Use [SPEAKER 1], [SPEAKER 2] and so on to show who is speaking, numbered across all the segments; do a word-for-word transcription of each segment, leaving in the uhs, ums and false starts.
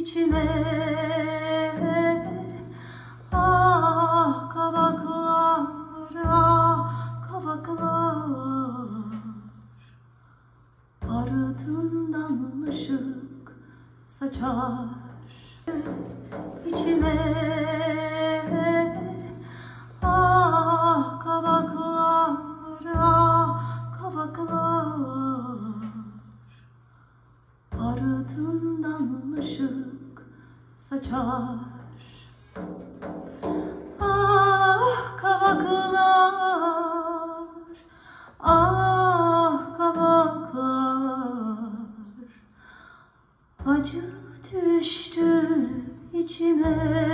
[SPEAKER 1] içime. Ah kavaklar, ah kavaklar, ardından ışık saçar içime. Ah kavaklar, ah kavaklar, ardından ışık saçar. Ah kavaklar, ah kavaklar, acı düştü içime.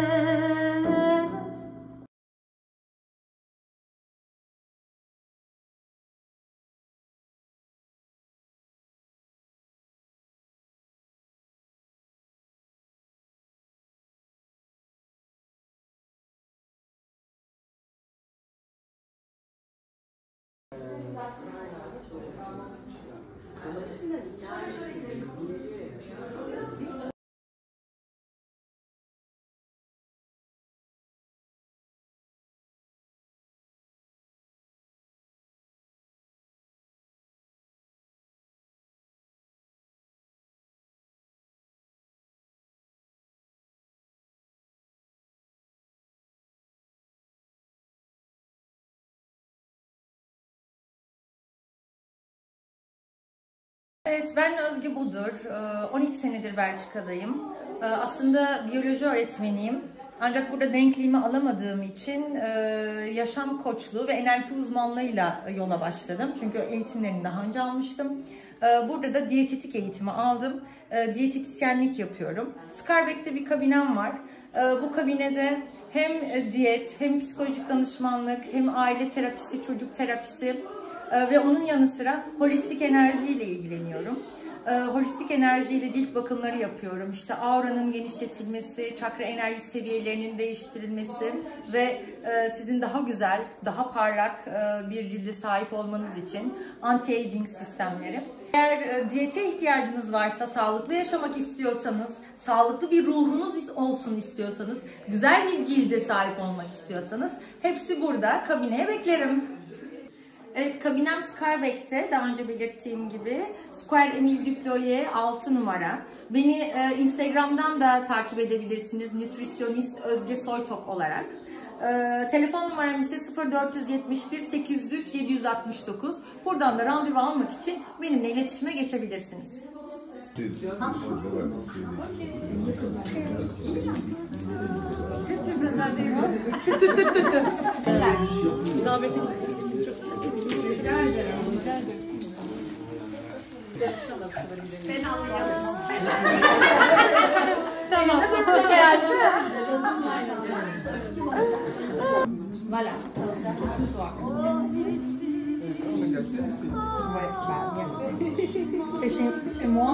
[SPEAKER 2] Evet, ben Özge Budur. on iki senedir Belçika'dayım. Aslında biyoloji öğretmeniyim. Ancak burada denkliğimi alamadığım için yaşam koçluğu ve N L P uzmanlığıyla yola başladım. Çünkü eğitimlerini daha önce almıştım. Burada da diyetetik eğitimi aldım. Diyetetisyenlik yapıyorum. Scarbeck'te bir kabinem var. Bu kabinede hem diyet, hem psikolojik danışmanlık, hem aile terapisi, çocuk terapisi ve onun yanı sıra holistik enerjiyle ilgileniyorum. Holistik enerjiyle cilt bakımları yapıyorum. İşte auranın genişletilmesi, çakra enerji seviyelerinin değiştirilmesi ve sizin daha güzel, daha parlak bir cilde sahip olmanız için anti-aging sistemleri. Eğer diyete ihtiyacınız varsa, sağlıklı yaşamak istiyorsanız, sağlıklı bir ruhunuz olsun istiyorsanız, güzel bir cilde sahip olmak istiyorsanız hepsi burada. Kabineye beklerim. Evet, kabinem Scarbeck'te, daha önce belirttiğim gibi. Square Emile Duployé altı numara. Beni e, Instagram'dan da takip edebilirsiniz. Nütrisyonist Özge Soytok olarak. E, telefon numaram ise sıfır dört yetmiş bir sekiz yüz üç yedi yüz altmış dokuz. Buradan da randevu almak için benimle iletişime geçebilirsiniz.
[SPEAKER 1] Ben anlayamam.
[SPEAKER 2] Tamam. Voilà. C'est chez, chez moi.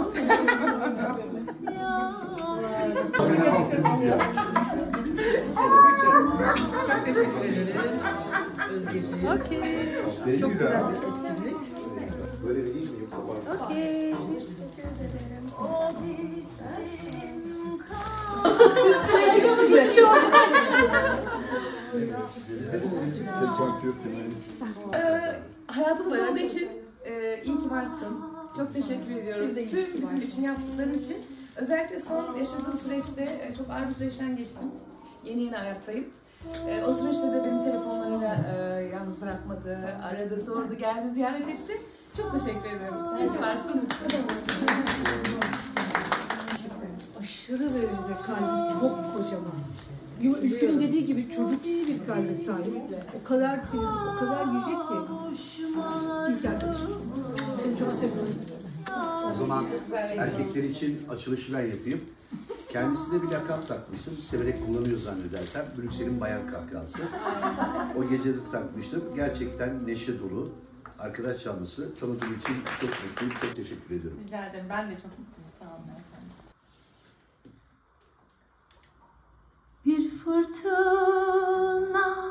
[SPEAKER 3] Çok teşekkür ederiz Özgeciğim.
[SPEAKER 1] Okay.
[SPEAKER 3] Çok güzel bir etkinlik.
[SPEAKER 4] Böyle bir değil mi yoksa var?
[SPEAKER 1] Okay. Teşekkür ederim.
[SPEAKER 3] Hayatımız olduğu için e, iyi ki varsın. Çok teşekkür ediyoruz. Tüm bizim için yaptıkların için. Özellikle son yaşadığım süreçte e, çok ağır bir süreçten geçtim. Yeni yeni ayaktayım. E, o süreçte de beni telefonlarıyla e, yalnız bırakmadı, aradı, sordu, geldi, ziyaret etti. Çok teşekkür ederim. İyi ki varsın.
[SPEAKER 5] Aşırı derecede kalbi çok kocaman. Ülkümün dediği gibi çocuk bir kalbe sahip. O kadar temiz, o kadar yüce ki. İlk arkadaşımsın. Seni çok seviyorum.
[SPEAKER 4] O zaman erkekler için açılışı ben yapayım. Kendisine bir lakap takmıştım. Severek kullanıyor zannedersem. Brüksel'in bayan kahkahası. O gece de takmıştım. Gerçekten neşe dolu. Arkadaş canlısı. Tanıdığım için çok mutluyum. Çok teşekkür ediyorum.
[SPEAKER 2] Rica ederim. Ben de çok mutluyum. Sağ olun efendim.
[SPEAKER 1] Bir fırtına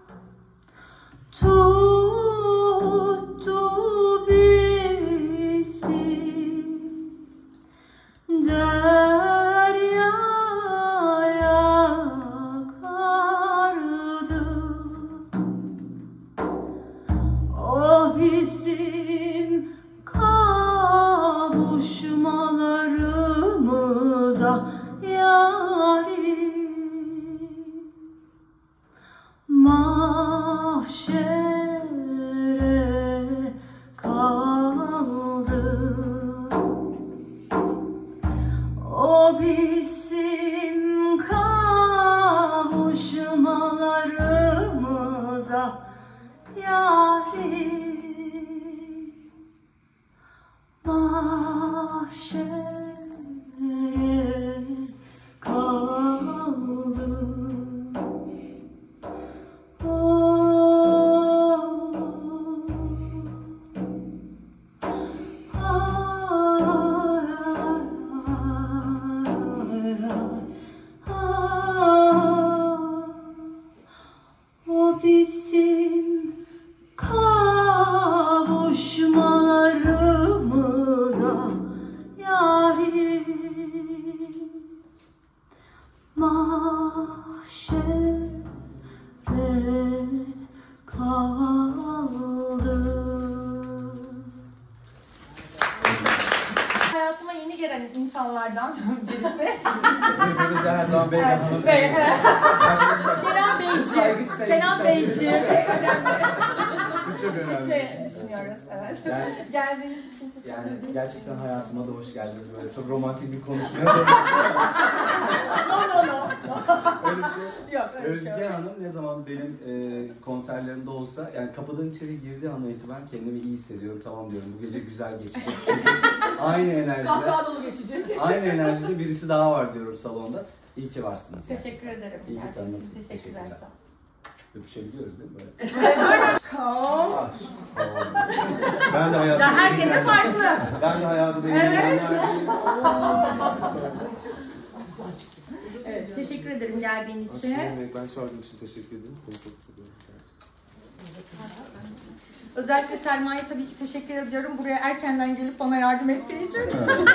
[SPEAKER 1] tuttu bizi, derya mahşere kaldı. O bizim kavuşmalarımıza yarim mahşere kaldı. O bizim kavuşmalarımıza yarim mahşere kaldı.
[SPEAKER 2] Hayatıma yeni gelen insanlardan birisi.
[SPEAKER 6] Hepimize her zaman Beyhan Hanım.
[SPEAKER 2] Bey, Kenan Beyciğim. Kenan Beyciğim.
[SPEAKER 6] Bu çok önemli.
[SPEAKER 2] Şey düşünüyoruz, evet.
[SPEAKER 6] Yani,
[SPEAKER 2] Geldiğiniz için teşekkür
[SPEAKER 6] yani
[SPEAKER 2] ederim.
[SPEAKER 6] gerçekten hayatıma da hoş geldiniz. Böyle çok romantik bir konuşma.
[SPEAKER 2] No, no, no.
[SPEAKER 6] Öyle bir şey.
[SPEAKER 2] Yok, öyle bir şey
[SPEAKER 6] Özge
[SPEAKER 2] yok.
[SPEAKER 6] Hanım ne zaman benim e, konserlerimde olsa, yani kapıdan içeri girdiği andan itibaren kendimi iyi hissediyorum. Tamam diyorum, bu gece güzel geçecek. Çünkü aynı enerjide,
[SPEAKER 5] Kahkaha dolu geçecek.
[SPEAKER 6] aynı enerjide birisi daha var diyorum salonda. İyi ki varsınız. Yani.
[SPEAKER 2] Teşekkür ederim.
[SPEAKER 6] İyi ki
[SPEAKER 2] Gerçekten
[SPEAKER 6] tanıdınız.
[SPEAKER 2] teşekkürler.
[SPEAKER 6] Teşekkürler.
[SPEAKER 2] Sağ olun.
[SPEAKER 6] Öpüşebiliyoruz değil mi böyle?
[SPEAKER 2] Kal.
[SPEAKER 6] Ben de hayatımda
[SPEAKER 2] Ya herkese farklı.
[SPEAKER 6] Ben de hayatımda
[SPEAKER 2] Evet.
[SPEAKER 6] evet.
[SPEAKER 2] Evet, teşekkür ederim geldiğin için.
[SPEAKER 6] Ben çağırdığın için teşekkür ederim. Seni çok seviyorum.
[SPEAKER 2] Özellikle Selma'ya tabii ki teşekkür ediyorum. Buraya erkenden gelip bana yardım ettiği için.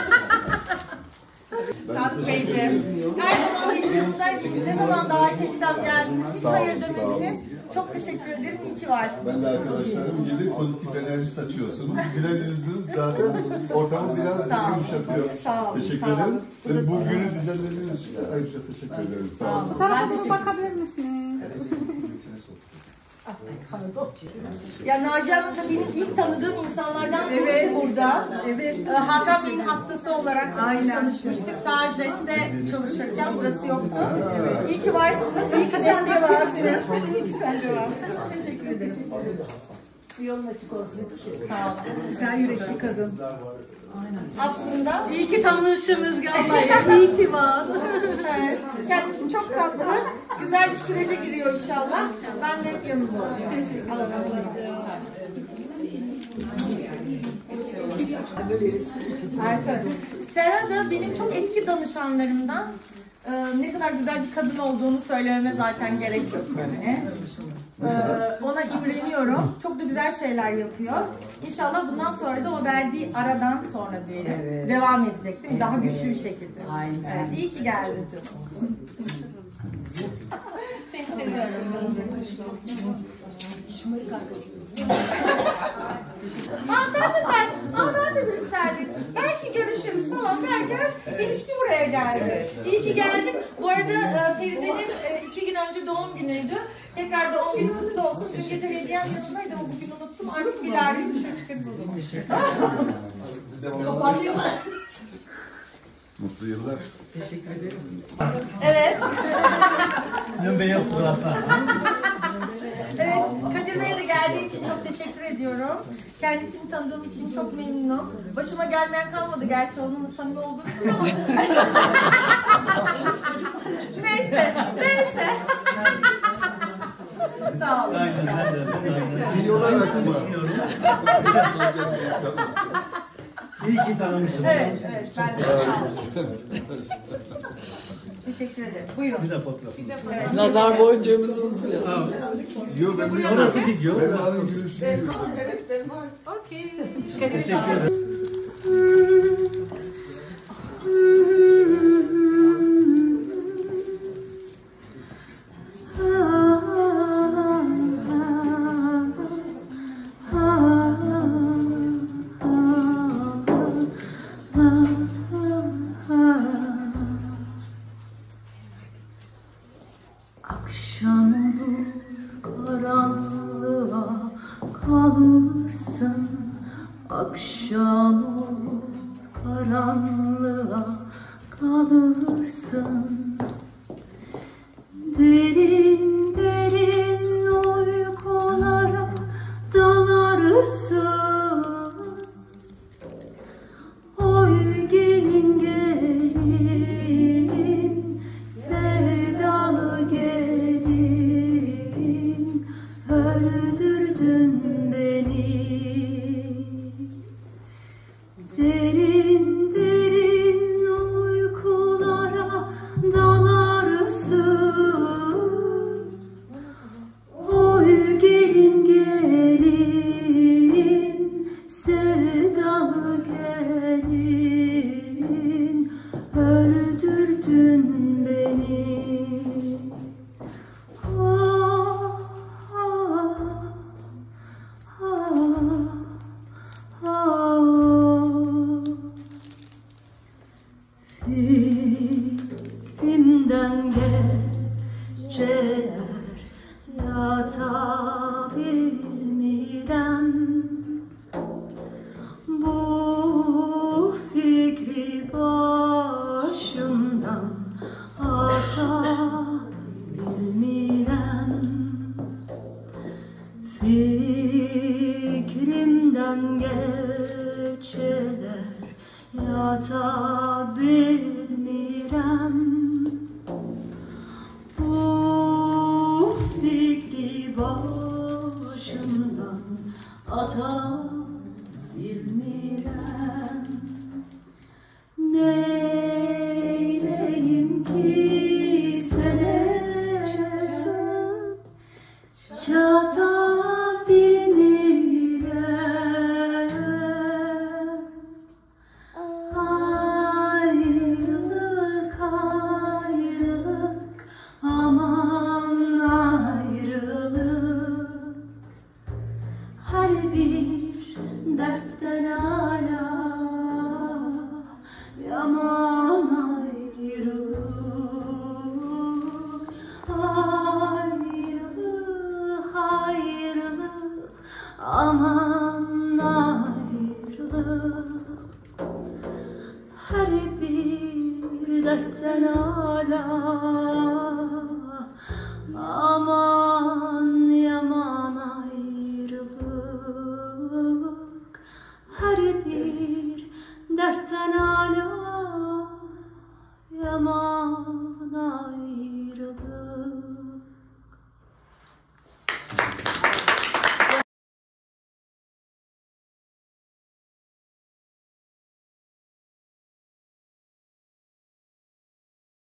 [SPEAKER 2] Sadık Beyciğim, her zaman benim yanımdaydınız. Ne zaman davet etsem geldiniz. Hiç hayır demediniz. Çok teşekkür ederim. İyi ki varsınız.
[SPEAKER 7] Ben de arkadaşlarım gibi pozitif enerji saçıyorsunuz. Güler yüzünüz zaten ortamı biraz yumuşatıyor.
[SPEAKER 2] Sağ olun.
[SPEAKER 7] Teşekkür
[SPEAKER 2] Sağ
[SPEAKER 7] ederim.
[SPEAKER 2] olun.
[SPEAKER 7] Ve bu günü düzenlediğiniz için de ayrıca teşekkür ederim. Sağ olun.
[SPEAKER 2] Bu tarafa doğru
[SPEAKER 5] bakabilir misiniz?
[SPEAKER 2] Ya Naci Hanım da benim ilk tanıdığım insanlardan birisi burada. Evet. Hakan Bey'in hastası olarak tanışmıştık. Daha Jet'te çalışırken burası yoktu. Evet. İyi ki varsınız. İyi ki destek varsınız. İyi ki sen de varsın. Teşekkür ederim.
[SPEAKER 5] Yolun açık olsun.
[SPEAKER 2] Sağ olun.
[SPEAKER 5] Güzel yürekli kadın.
[SPEAKER 2] Aslında
[SPEAKER 5] İyi ki tanışmışsınız Gambay'ı. İyi ki var.
[SPEAKER 2] evet, kendisi çok tatlı. Güzel bir sürece giriyor inşallah. Ben de hep yanında olacağım. Teşekkür ederim. Serra da benim çok eski danışanlarımdan. Ee, ne kadar güzel bir kadın olduğunu söylememe zaten gerek yok yani. Ee, ona imreniyorum. Çok da güzel şeyler yapıyor. İnşallah bundan sonra da o verdiği aradan sonra diyelim evet. devam edecek değil mi? Daha güçlü bir şekilde. Aynen. Evet, iyi ki geldin. Seni seviyorum. Aa sen de ben. Aa ben de yükseldim. Belki görüşürüz falan derken ilişki buraya geldi. İyi ki geldin. Bu arada e, Feride'nin e, iki gün önce doğum günüydü. Tekrar doğum günü kutlu olsun. Dün gece hediyem yanındaydı ama bugün unuttum. Artık bir arayı dışarı çıkarız o zaman. Teşekkür ederim.
[SPEAKER 5] Kapatıyorlar.
[SPEAKER 7] Mutlu yıllar.
[SPEAKER 2] Evet.
[SPEAKER 6] Ne yaptılar?
[SPEAKER 2] Evet, Kadir Bey'e de geldiği için çok teşekkür ediyorum. Kendisini tanıdığım için çok memnunum. Başıma gelmeyen kalmadı gerçi onunla samimi olduğum için ama. neyse, neyse. Sağ olun.
[SPEAKER 6] Aynen, ben de.
[SPEAKER 7] İyi olarak mı?
[SPEAKER 6] İyi ki tanımışsınız.
[SPEAKER 2] Evet, evet, ben de sağ olun. Teşekkür ederim. Buyurun.
[SPEAKER 6] Bir de fotoğraf.
[SPEAKER 2] Evet.
[SPEAKER 8] Nazar boncuğumuzu unutuyor.
[SPEAKER 7] Yok ben bir
[SPEAKER 6] Orası video.
[SPEAKER 7] Ben alın gülüşünü görüyorum.
[SPEAKER 2] Evet, benim var. Okey.
[SPEAKER 6] Teşekkür ederim.
[SPEAKER 1] Akşam olur karanlık alırsın. Derin derin uykulara dalarsın. Oy gelin gelin, sevdalı gelin, öldürdün beni. Derin derin uykulara dalarsın. Oy gelin gelin, sevdalı gelin, öldürdün beni. Ah, ah, ah, ah. Fikrimden geceler yatabilmirem. Bu fikri başımdan atabilmirem. Fikrimden geceler yatabilmirem. Bu fikri başımdan atabilmirem. Neyleyim ki sene çatabilmirem. Ayrılık ayrılık, aman ayrılık. Her bir dertten âlâ, yaman ayrılık. Ayrılık ayrılık, aman ayrılık. Her bir dertten âlâ, aman yaman ayrılık. Her bir dertten âlâ, yaman ayrılık.